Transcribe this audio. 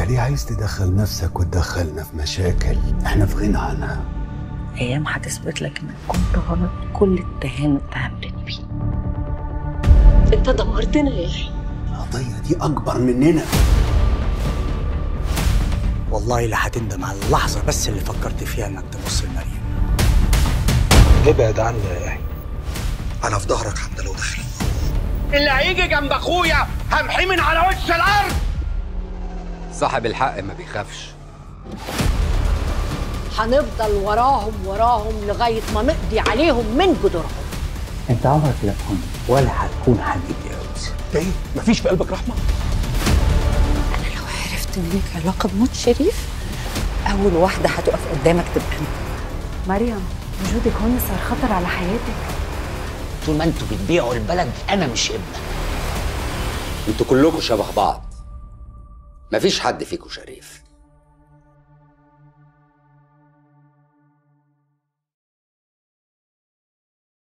ليه عايز تدخل نفسك وتدخلنا في مشاكل احنا في غنى عنها؟ ايام هتثبت لك انك كنت غلط كل اتهام اتهمتني بيه. انت دمرتنا يا يحيى. القضية دي أكبر مننا. والله لا هتندم على اللحظة بس اللي فكرت فيها انك تبص لمريم. ابعد عني يا يحيى، انا في ظهرك حتى لو دخل. اللي هيجي جنب اخويا همحيه من على وش الارض. صاحب الحق ما بيخافش. هنفضل وراهم لغايه ما نقضي عليهم من جذورهم. انت عمرك لا تكون ولا هتكون حبيبي يا يوسف. ايه؟ مفيش في قلبك رحمه؟ انا لو عرفت ان ليك علاقه بموت شريف اول واحده هتقف قدامك تبقى انت. مريم، وجودك هون صار خطر على حياتك. طول ما انتوا بتبيعوا البلد انا مش ابنك. انتوا كلكم شبه بعض، مفيش حد فيكم شريف.